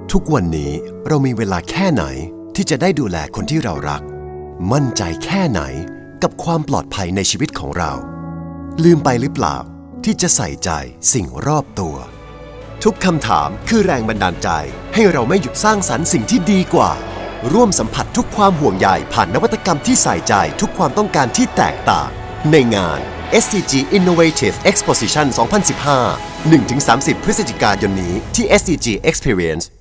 ทุกวันนี้เรามีเวลาแค่ไหนที่จะได้ดูแลคนที่เรารักมั่นใจแค่ไหนกับความปลอดภัยในชีวิตของเราลืมไปหรือเปล่าที่จะใส่ใจสิ่งรอบตัวทุกคำถามคือแรงบันดาลใจให้เราไม่หยุดสร้างสรรค์สิ่งที่ดีกว่าร่วมสัมผัสทุกความห่วงใยผ่านนวัตกรรมที่ใส่ใจทุกความต้องการที่แตกต่างในงาน SCG Innovative Exposition 2015 1-30 พฤศจิกายนนี้ที่ SCG Experience